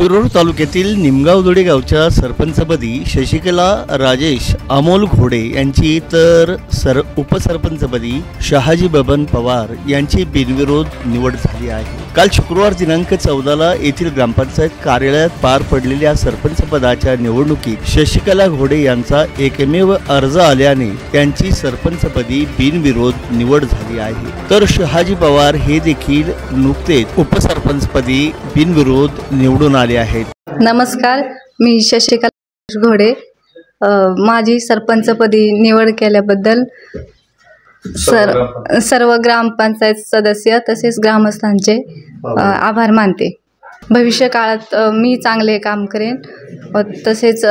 शिरूर तालुक्यातील निमगावदोडे गावच्या सरपंचपदी शशिकला राजेश अमोल घोडे यांची तर उपसरपंचपदी शहाजी बबन पवार यांची बिनविरोध निवड झाली आहे। काल शुक्रवार दिनांक 14 येथील ग्रामपंचायत कार्यालयात पार पडलेल्या सरपंच पदाच्या निवडणुकीत शशिकला घोडे यांचा एकमेव अर्ज आल्याने त्यांची सरपंचपदी बिनविरोध निवड झाली आहे। तर शहाजी पवार हे देखील नुकतेच उपसरपंचपदी बिनविरोध निवडून आले आहेत। नमस्कार, मी शशिकला घोडे। माझी सरपंचपदी निवड केल्याबद्दल सर्व ग्रामपंचायत सदस्य तसेच ग्रामस्थांचे आभार मानते। भविष्य काळात मी चांगले काम करेन व तसेच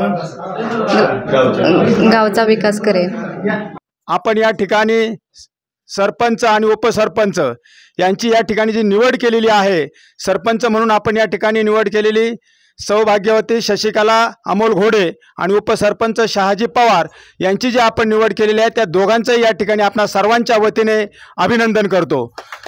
गावचा विकास करेन। आपण या ठिकाणी सरपंच आणि उपसरपंच यांची या ठिकाणी जी निवड केलेली आहे, सरपंच म्हणून आपण या ठिकाणी निवड केलेली सौभाग्यवती शशिकला अमोल घोडे आणि उपसरपंच शहाजी पवार यांची जी आपण निवड केलेली आहे, त्या दोघांचंही या ठिकाणी आपणा सर्वांच्या वतीने अभिनंदन करतो।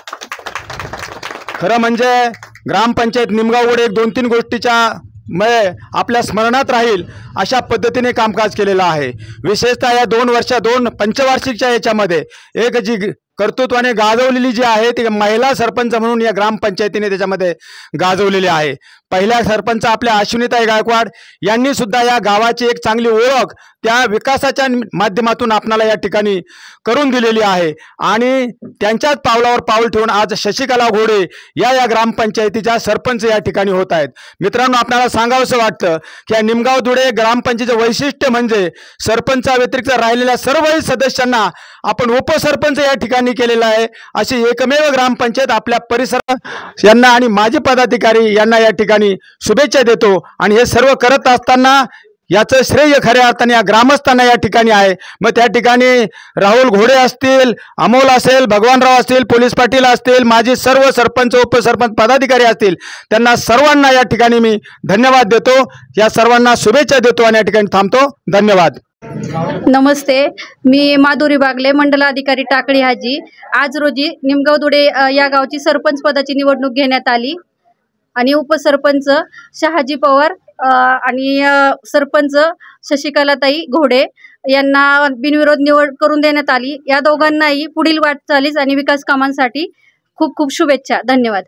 खरं म्हणजे ग्रामपंचायत निमगावदोडे 2-3 गोष्टीच्या आपल्या स्मरणात राहील अशा पद्धतीने कामकाज केलेलं आहे। विशेषतः या 2 पंचवार्षिकच्या याच्यामध्ये एक जी कर्तृत्वाने गाजवलेली जी आहे ती महिला सरपंच म्हणून या ग्रामपंचायतीने त्याच्यामध्ये गाजवलेली आहे। पहिल्या सरपंच आपल्या अश्विनीताई गायकवाड यांनी सुद्धा या गावाची एक चांगली ओळख त्या विकासाच्या माध्यमातून आपणाला या ठिकाणी करून दिलेली आहे आणि त्यांच्याच पावलावर पाऊल ठेवून आज शशिकला घोडे या ग्रामपंचायतीच्या सरपंच या ठिकाणी होत आहेत। मित्रांनो, आपल्याला सांगावंसं वाटतं की या निमगावदोडे ग्रामपंचायतीचे वैशिष्ट्य म्हणजे सरपंचाव्यतिरिक्त राहिलेल्या सर्वही सदस्यांना आपण उपसरपंच या ठिकाणी केलेला आहे। अशी एकमेव ग्रामपंचायत आपल्या परिसरात यांना आणि माजी पदाधिकारी यांना या ठिकाणी शुभेच्छा देतो आणि हे सर्व करत असताना याचं श्रेय खऱ्या अर्थाने या ग्रामस्थांना या ठिकाणी आहे। मग त्या ठिकाणी राहुल घोडे असतील, अमोल असेल, भगवानराव असतील, पोलीस पाटील असतील, माझी सर्व सरपंच उपसरपंच पदाधिकारी असतील, त्यांना सर्वांना या ठिकाणी मी धन्यवाद देतो, या सर्वांना शुभेच्छा देतो आणि या ठिकाणी थांबतो। धन्यवाद। नमस्ते, मी माधुरी बागले, मंडलाधिकारी टाकळी हाजी। आज रोजी निमगावदोडे या गावची सरपंच पदाची निवडणूक घेण्यात आली आणि उपसरपंच शहाजी पवार आणि सरपंच शशिकलाताई घोडे यांना बिनविरोध निवड करून देण्यात आली। या दोघांनाही पुढील वाटचालीस आणि विकास कामांसाठी खूप खूप शुभेच्छा। धन्यवाद।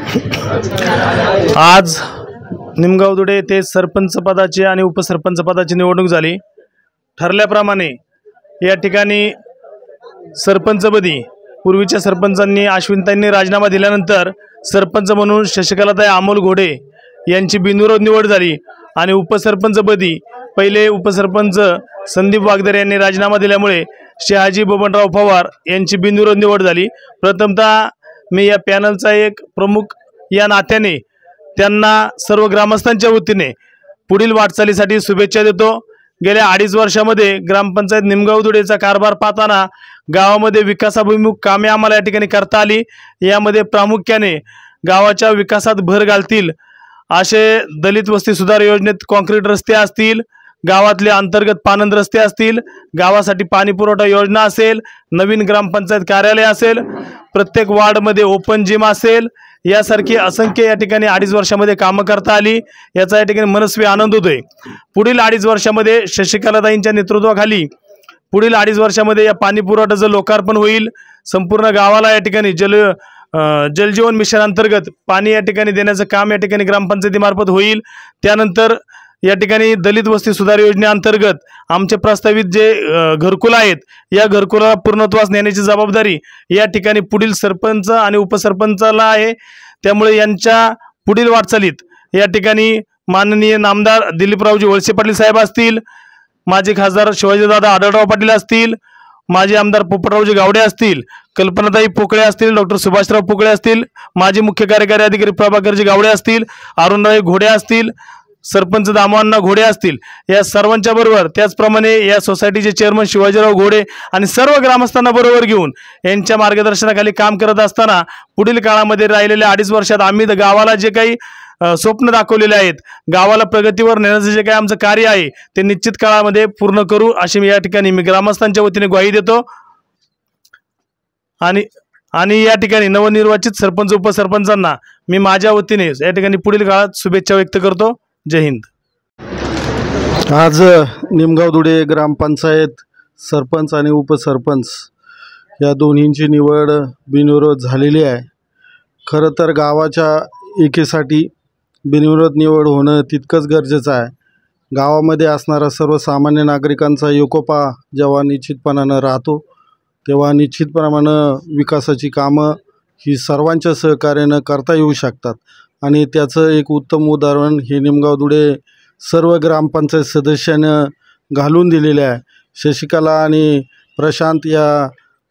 आज निमगावदोडे येथे सरपंच पदाची आणि उपसरपंच पदाची निवडणूक झाली। ठरल्याप्रमाणे या ठिकाणी सरपंचपदी पूर्वीच्या सरपंचांनी अश्विनीताईंनी राजीनामा दिल्यानंतर सरपंच म्हणून शशिकलाताई अमोल घोडे यांची बिनविरोध निवड झाली आणि उपसरपंचपदी पहिले उपसरपंच संदीप वागदरे यांनी राजीनामा दिल्यामुळे शहाजी बबनराव पवार यांची बिनविरोध निवड झाली। प्रथमतः मी या पॅनलचा एक प्रमुख या नात्याने त्यांना सर्व ग्रामस्थांच्या वतीने पुढील वाटचालीसाठी शुभेच्छा देतो। गेल्या 2.5 वर्षामध्ये ग्रामपंचायत निमगावदोडेचा कारभार पाहताना गावामध्ये विकासाभिमुख कामे आम्हाला या ठिकाणी करता आली। यामध्ये प्रामुख्याने गावाच्या विकासात भर घालतील असे दलित वस्ती सुधार योजनेत कॉन्क्रीट रस्ते असतील, गावातले अंतर्गत पानंद रस्ते असतील, गावासाठी पाणी पुरवठा योजना असेल, नवीन ग्रामपंचायत कार्यालय असेल, प्रत्येक वार्डमध्ये ओपन जिम असेल, यासारखी असंख्य या ठिकाणी 2.5 वर्षामध्ये कामं करता आली। याचा या ठिकाणी मनस्वी आनंद होतोय। पुढील 2.5 वर्षामध्ये शशिकलाताईंच्या नेतृत्वाखाली पुढील 2.5 वर्षामध्ये या पाणी पुरवठ्याचं लोकार्पण होईल। संपूर्ण गावाला या ठिकाणी जलजीवन मिशन अंतर्गत पाणी या ठिकाणी देण्याचं काम या ठिकाणी ग्रामपंचायतीमार्फत होईल। त्यानंतर या ठिकाणी दलित वस्ती सुधार योजनेअंतर्गत आमचे प्रस्तावित जे घरकुल आहेत, या घरकुलाला पूर्णत्वास नेण्याची जबाबदारी या ठिकाणी पुढील सरपंच आणि उपसरपंचाला आहे। त्यामुळे यांच्या पुढील वाटचालीत या ठिकाणी माननीय नामदार दिलीपरावजी वळसे पाटील साहेब असतील, माजी खासदार शिवाजीदादा आढळराव पाटील असतील, माजी आमदार पोपटरावजी गावडे असतील, कल्पनाताई पोकळे असतील, डॉक्टर सुभाषराव पोकळे असतील, माजी मुख्य कार्यकारी अधिकारी प्रभाकरजी गावडे असतील, अरुणराव घोडे असतील, सरपंच दामोअण्णा घोडे असतील, या सर्वांच्या बरोबर त्याचप्रमाणे या सोसायटीचे चेअरमन शिवाजीराव घोडे आणि सर्व ग्रामस्थांना बरोबर घेऊन यांच्या मार्गदर्शनाखाली काम करत असताना पुढील काळामध्ये राहिलेल्या 2.5 वर्षात आम्ही गावाला जे काही स्वप्न दाखवलेले आहेत, गावाला प्रगतीवर नेण्याचे जे काही आमचं कार्य आहे ते निश्चित काळामध्ये पूर्ण करू अशी मी या ठिकाणी ग्रामस्थांच्या वतीने ग्वाही देतो। आणि या ठिकाणी नवनिर्वाचित सरपंच उपसरपंचांना मी माझ्या वतीने या ठिकाणी पुढील काळात शुभेच्छा व्यक्त करतो. जय हिंद. आज निमगाव धुळे ग्रामपंचायत सरपंच आणि उपसरपंच या दोन्हींची निवड बिनविरोध झालेली आहे. खरं तर गावाच्या एकीसाठी बिनविरोध निवड होणं तितकंच गरजेचं आहे. गावामध्ये असणारा सर्वसामान्य नागरिकांचा एकोपा जेव्हा निश्चितपणानं राहतो तेव्हा निश्चितप्रमाणे विकासाची कामं ही सर्वांच्या सहकार्यानं करता येऊ शकतात. आणि त्याचं एक उत्तम उदाहरण हे निमगाव धुळे सर्व ग्रामपंचायत सदस्यानं घालून दिलेले आहे. शशिकला आणि प्रशांत या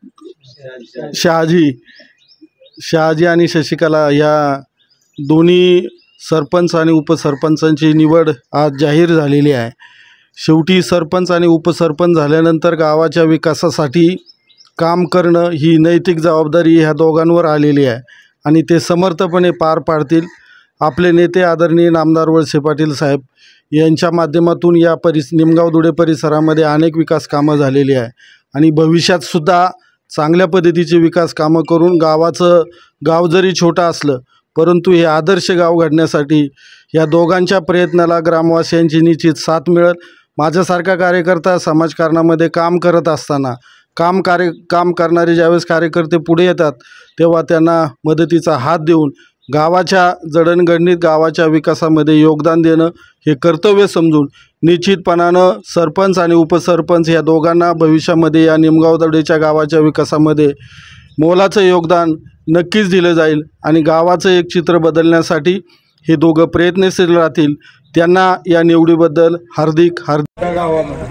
शहाजी आणि शशिकला या दोन्ही सरपंच आणि उपसरपंचांची निवड आज जाहीर झालेली आहे. शेवटी सरपंच आणि उपसरपंच झाल्यानंतर गावाच्या विकासासाठी काम करणं ही नैतिक जबाबदारी ह्या दोघांवर आलेली आहे आणि ते समर्थपणे पार पाडतील. आपले नेते आदरणीय नामदार वळसे पाटील साहेब यांच्या माध्यमातून या निमगाव धुळे परिसरामध्ये अनेक विकास कामं झालेली आहे आणि भविष्यातसुद्धा चांगल्या पद्धतीचे विकास कामं करून गाव जरी छोटं असलं परंतु हे आदर्श गाव घडण्यासाठी या दोघांच्या प्रयत्नाला ग्रामवासियांची निश्चित साथ मिळेल. माझ्यासारखा कार्यकर्ता समाजकारणामध्ये काम करत असताना काम करणारे ज्यावेळेस कार्यकर्ते पुढे येतात तेव्हा त्यांना मदतीचा हात देऊन गावाच्या जडणघडणीत गावाच्या विकासामध्ये योगदान देणं हे कर्तव्य समजून निश्चितपणानं सरपंच आणि उपसरपंच या दोघांना भविष्यामध्ये या निमगाव धुळेच्या गावाच्या विकासामध्ये मोलाचं योगदान नक्कीच दिलं जाईल आणि गावाचं एक चित्र बदलण्यासाठी हे दोघं प्रयत्नशील राहतील. त्यांना या निवडीबद्दल हार्दिक गावामध्ये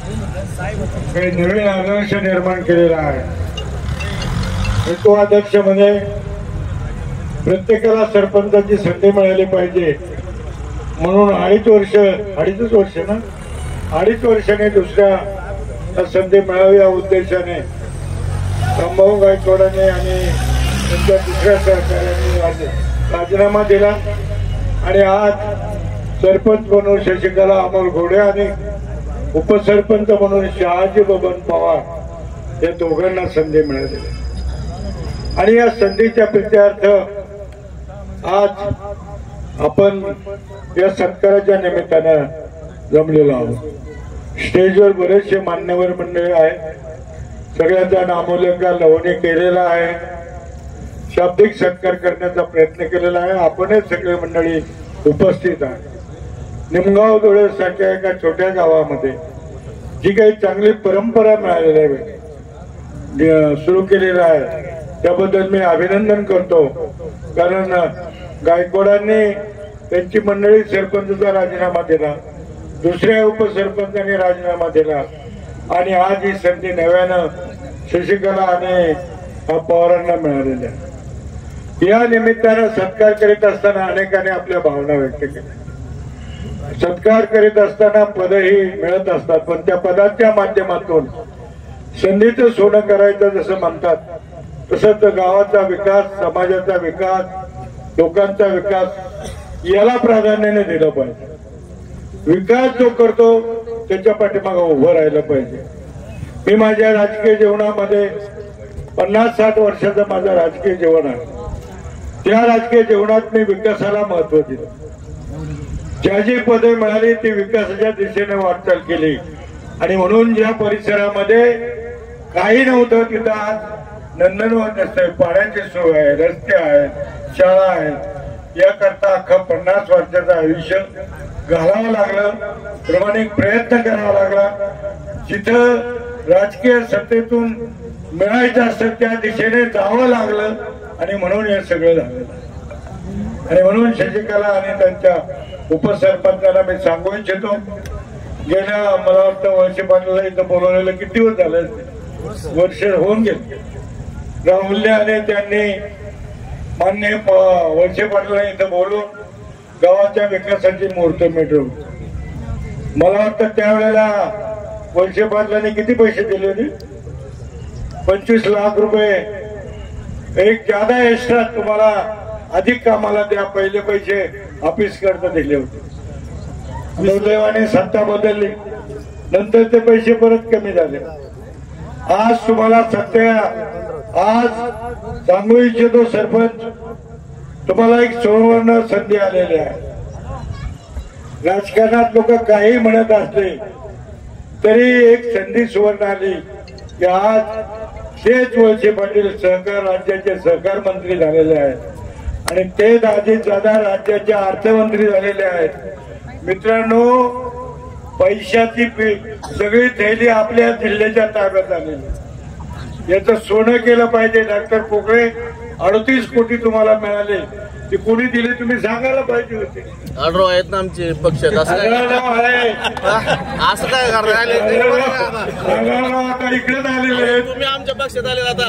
काही नवीन आदर्श निर्माण केलेला आहे. तो आदर्श म्हणजे प्रत्येकाला सरपंचाची संधी मिळाली पाहिजे म्हणून अडीच वर्षाने दुसऱ्या संधी मिळावी या उद्देशाने रामभाऊ गायकवाडांनी आणि त्यांच्या दुसऱ्या सहकार्याने राजीनामा दिला आणि आज सरपंच म्हणून शशिकला अमोल घोडे आणि उपसरपंच म्हणून शहाजी बबन पवार या दोघांना संधी मिळाली आणि या संधीच्या प्रीत्यार्थ आज आपण या सत्काराच्या निमित्तानं जमलेलो आहोत. स्टेजवर बरेचसे मान्यवर मंडळी आहेत. सगळ्यांचा नामोल्लेखा लवणे केलेला आहे. शाब्दिक सत्कार करण्याचा प्रयत्न केलेला आहे. आपणच सगळे मंडळी उपस्थित आहे. निमगाव धुळे सारख्या एका छोट्या गावामध्ये जी काही चांगली परंपरा मिळालेली आहे सुरू केलेला आहे त्याबद्दल मी अभिनंदन करतो. कारण गायकवाडांनी त्यांची मंडळी सरपंचाचा राजीनामा दिला, दुसऱ्या उपसरपंचांनी राजीनामा दिला आणि आज ही संधी नव्यानं शशिकला आणि पवारांना मिळालेली आहे. या निमित्तानं सत्कार करीत असताना अनेकांनी आपल्या भावना व्यक्त केल्या. सत्कार करीत असताना पदही मिळत असतात पण त्या पदाच्या माध्यमातून संधीचं सोनं करायचं जसं म्हणतात तसंच गावाचा विकास, समाजाचा विकास, लोकांचा विकास याला प्राधान्याने दिलं पाहिजे. विकास जो करतो त्याच्या पाठीमागे उभं राहिलं पाहिजे. मी माझ्या राजकीय जीवनामध्ये 50-60 वर्षाचं माझं राजकीय जीवन आहे. त्या राजकीय जीवनात मी विकासाला महत्व दिलं. ज्या जी पदे मिळाली ती विकासाच्या दिशेने वाटचाल केली आणि म्हणून ज्या परिसरामध्ये काही नव्हतं तिथं आज नंदनवन असते, पाण्याची सोय आहे, रस्ते आहेत, शाळा आहेत. याकरता अख्खं 50 वर्षाचं आयुष्य घालावं लागलं, प्रामाणिक प्रयत्न करावा लागला. जिथं राजकीय सत्तेतून मिळायचं असतं त्या दिशेने जावं लागलं आणि म्हणून हे सगळं झालं. आणि म्हणून शशिकला आणि त्यांच्या उपसरपंचाला मी सांगू इच्छितो, गेल्या मला वाटतं वळसे पाटलाला इथं बोलवलेलं किती दिवस झालं, वर्ष होऊन गेले. राहुलने आणि त्यांनी मान्य वळसे पाटलाला इथं बोलून गावाच्या विकासाची मुहूर्त मिटवली. मला वाटतं त्यावेळेला वळसे पाटलांनी किती पैसे दिले होते? 25 लाख रुपये. एक ज्यादा एक्स्ट्रा तुम्हाला अधिक कामाला द्या पहिले पैसे ऑफिस करता दिले होते. दुर्दैवाने सत्ता बदलली, नंतर ते पैसे परत कमी झाले. आज तुम्हाला सत्या आज सांगू इच्छितो सरपंच तुम्हाला एक सुवर्ण संधी आलेली आहे. राजकारणात लोक काही म्हणत असले तरी एक संधी सुवर्ण आली की आज तेच वळसे पाटील सहकार राज्याचे सहकार मंत्री झालेले आहेत आणि तेच अजितदादा राज्याचे अर्थमंत्री झालेले आहेत. मित्रांनो, पैशाची सगळी थैली आपल्या जिल्ह्याच्या ताब्यात आलेली. याचं सोनं केलं पाहिजे. डॉक्टर पोकळे 38 कोटी तुम्हाला मिळाले, ते कोणी दिले तुम्ही सांगायला पाहिजे होते. आढळराव आहेत ना आमचे पक्षात, असं काय आता इकडेच आलेले, तुम्ही आमच्या पक्षात आले आता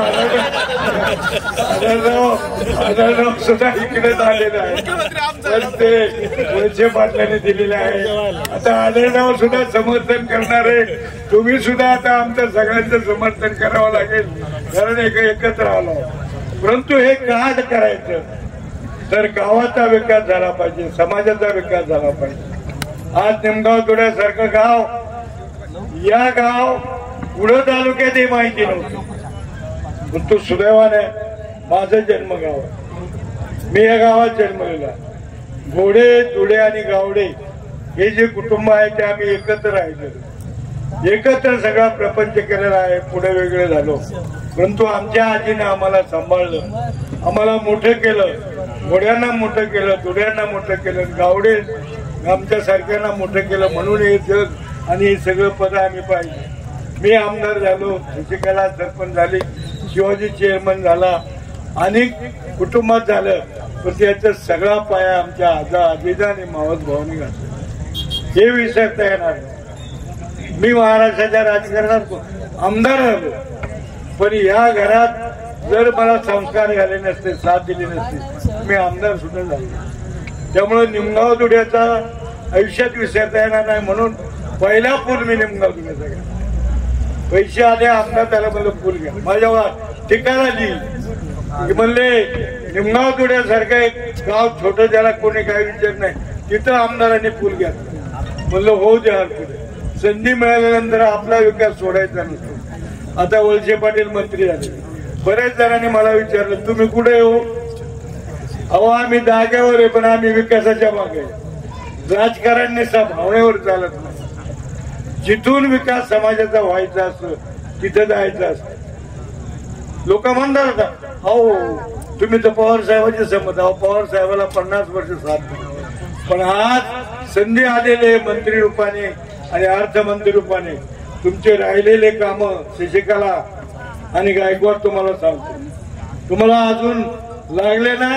आढळराव सुद्धा इकडेच आलेले आहे. ते वळसे पाटलांनी दिलेले आहे. आता आढळराव सुद्धा समर्थन करणारे तुम्ही सुद्धा आता आमच्या सगळ्यांचं समर्थन करावं लागेल, कारण एकत्र आलो. परंतु हे का करायचं तर गावाचा विकास झाला पाहिजे, समाजाचा विकास झाला पाहिजे. आज निमगाव धुळ्यासारखं गाव, या गाव पुढं तालुक्यात हे माहिती नव्हतं, पण तो सुदैवाने माझं जन्मगाव आहे. मी या गावात जन्मलेला. घोडे, धुळे आणि गावडे हे जे कुटुंब आहे ते आम्ही एकत्र राहिलो, एकत्र सगळा प्रपंच केलेला आहे. पुढे वेगळे झालो, परंतु आमच्या आजीने आम्हाला सांभाळलं, आम्हाला मोठं केलं. घोड्यांना मोठं केलं, धुळ्यांना मोठं केलं, गावडे आमच्या सारख्यांना मोठं केलं. म्हणून हे जग आणि हे सगळं पद आम्ही पाहिजे. मी आमदार झालो, शशिकला सरपंच झाली, शिवाजी चेअरमन झाला, अनेक कुटुंबात झालं, पण त्याचा सगळा पाया आमच्या आजीजा आणि मावस भावानी घातला. हे विसरता येणार नाही. मी महाराष्ट्राच्या राजकारणात आमदार झालो, पण या घरात जर मला संस्कार झाले नसते, साथ दिली नसते, मी आमदार सुद्धा झालो. त्यामुळे निमगाव धुळ्याचा आयुष्यात विसरता येणार नाही. म्हणून पहिला पूल मी निमगाव धुळ्याचा घ्या. पैसे आले, आमदार त्याला मला पूल घ्या. माझ्या ठिकाण आली म्हणले निमगाव धुळ्यासारखं एक गाव छोटं, ज्याला कोणी काही विचार नाही, तिथं आमदारांनी पूल घ्या. म्हणलं होऊ द्या. पुढे संधी मिळाल्यानंतर आपला विकास सोडायचा नसतो. आता वळसे पाटील मंत्री झाले. बरेच जणांनी मला विचारलं तुम्ही कुठे हो? अहो, आम्ही जागेवर आहे, पण आम्ही विकासाच्या मागे. राजकारण निस्ता भावनेवर चालत नाही. जिथून विकास समाजाचा व्हायचा असतो तिथं जायचं असतं. लोक म्हणतात हो तुम्ही तर पवार साहेबांचे संमत आहो, पवार साहेबाला 50 वर्ष साथ. पण आज संधी आलेले मंत्री रूपाने आणि अर्थमंत्री रूपाने तुमचे राहिलेले काम शशिकला आणि गायकवाड तुम्हाला सांगतो, तुम्हाला अजून लागले ना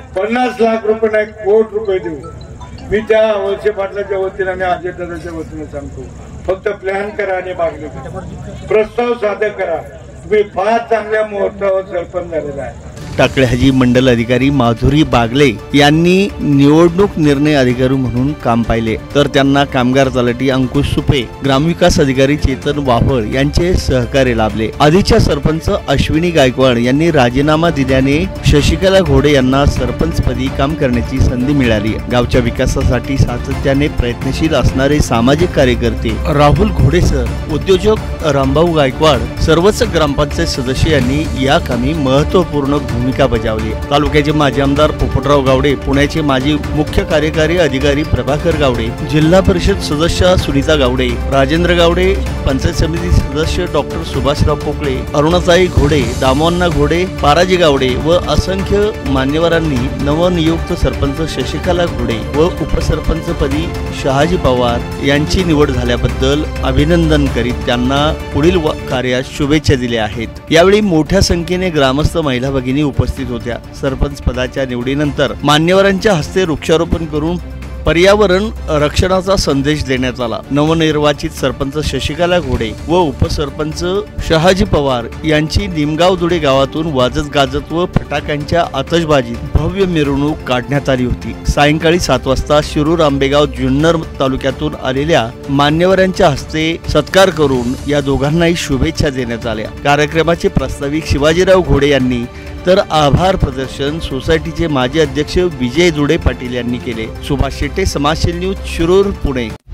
50 लाख रुपये नाही, 1 कोटी रुपये देऊ. मी त्या वळसे पाटलाच्या वतीने आणि अजितदादाच्या वतीने सांगतो, फक्त प्लॅन करा आणि मागणी करा, प्रस्ताव सादर करा. तुम्ही फार चांगल्या मुहूर्तावर सरपंच झालेला आहे. टाकळी हाजी मंडल अधिकारी माधुरी बागले यांनी निवडणूक निर्णय अधिकारी म्हणून काम पाहिले, तर त्यांना कामगार तलाठी अंकुश सुपे, ग्रामविकास अधिकारी चेतन वाहळ यांचे सहकार्य लाभले. आधीच्या सरपंच अश्विनी गायकवाड यांनी राजीनामा दिल्याने शशिकला घोडे यांना सरपंचपदी काम करण्याची संधी मिळाली. गावच्या विकासासाठी सातत्याने प्रयत्नशील असणारे सामाजिक कार्यकर्ते राहुल घोडेसर, उद्योजक रामभाऊ गायकवाड, सर्वच ग्रामपंचायत सदस्य यांनी या कामी महत्वपूर्ण भूमिका बजावली. तालुक्याचे माजी आमदार पोपटराव गावडे, पुण्याचे माजी मुख्य कार्यकारी अधिकारी प्रभाकर गावडे, जिल्हा परिषद सदस्य सुनीता गावडे, राजेंद्र गावडे, पंचायत समिती सदस्य डॉक्टर सुभाषराव पोकळे, अरुणाताई घोडे, दामोअण्णा घोडे, पाराजी गावडे व असंख्य मान्यवरांनी नवनियुक्त सरपंच शशिकला घोडे व उपसरपंचपदी शहाजी पवार यांची निवड झाल्याबद्दल अभिनंदन करीत त्यांना पुढील कार्यात शुभेच्छा दिल्या आहेत. यावेळी मोठ्या संख्येने ग्रामस्थ, महिला भगिनी उपस्थित होत्या. सरपंच पदाच्या निवडीनंतर मान्यवरांच्या हस्ते वृक्षारोपण करून पर्यावरण रक्षणाचा संदेश देण्यात आला. नवनिर्वाचित सरपंच शशिकला घोडे व उपसरपंच शहाजी पवार यांची निमगाव धुळे गावातून वाजत गाजत व फटाक्यांच्या आतषबाजीत भव्य मिरवणूक काढण्यात आली होती. सायंकाळी 7 वाजता शिरूर, आंबेगाव, जुन्नर तालुक्यातून आलेल्या मान्यवरांच्या हस्ते सत्कार करून या दोघांनाही शुभेच्छा देण्यात आल्या. कार्यक्रमाचे प्रास्ताविक शिवाजीराव घोडे यांनी तर आभार प्रदर्शन सोसायटीचे माजी अध्यक्ष विजय दुडे पाटील यांनी केले. सुभाष शेटे, समाजशील न्यूज, शिरूर, पुणे.